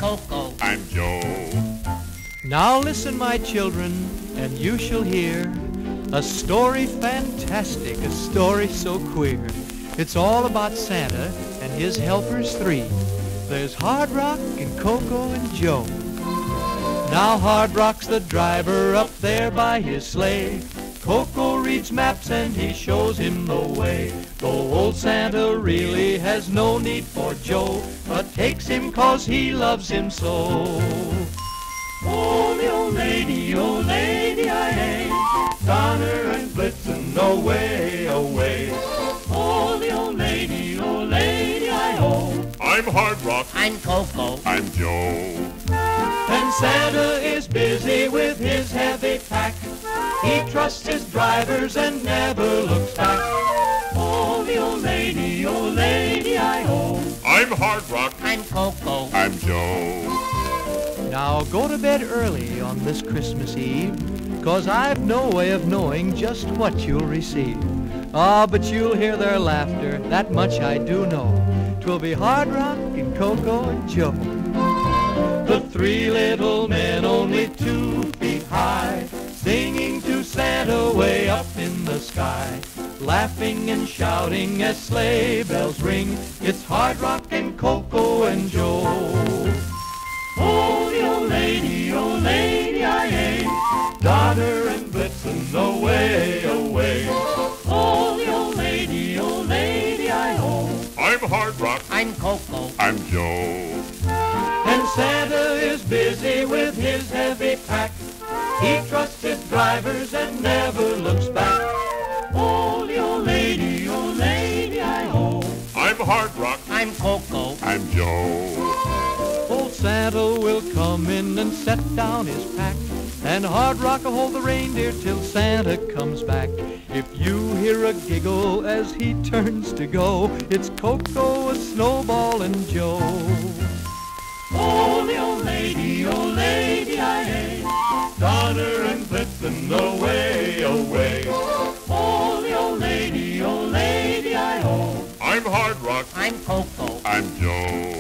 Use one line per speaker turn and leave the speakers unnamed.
Coco.
I'm Joe.
Now listen, my children, and you shall hear a story fantastic, a story so queer. It's all about Santa and his helpers three. There's Hard Rock and Coco and Joe. Now Hard Rock's the driver up there by his sleigh. Coco reads maps and he shows him the way. Though old Santa really has no need for Joe, but takes him 'cause he loves him so. Oh, the old lady, I Donner and Blitzen, away, away. Oh, the old lady, I
I'm Hard Rock.
I'm Coco.
I'm Joe.
And Santa is busy with his heavy pack. He trusts his drivers and never looks back. Oh, the old lady, I
I'm Hard Rock.
I'm Coco.
I'm Joe.
Now go to bed early on this Christmas Eve, 'cause I've no way of knowing just what you'll receive. Ah, but you'll hear their laughter, that much I do know. 'Twill be Hard Rock and Coco and Joe. The three little men, only 2 feet high, singing to Santa way up in the sky, laughing and shouting as sleigh bells ring. It's Hard Rock and Coco and Joe. Oh, the old lady, I Donner and Blitzen, away, away. Oh, the old lady, I
I'm Hard Rock.
I'm Coco.
I'm Joe.
And Santa is busy with his heavy pack. He trusts his drivers and never looks back. Oh, the old lady, I
I'm Hard Rock.
I'm Coco.
I'm Joe.
Old Santa will come in and set down his pack, and Hard Rock will hold the reindeer till Santa comes back. If you hear a giggle as he turns to go, it's Coco, a Snowball, and Joe. Oh, the old lady, I Donner and Blitzen, away, away. Oh, the old lady, I
I'm Hard Rock.
I'm Coco.
I'm Joe.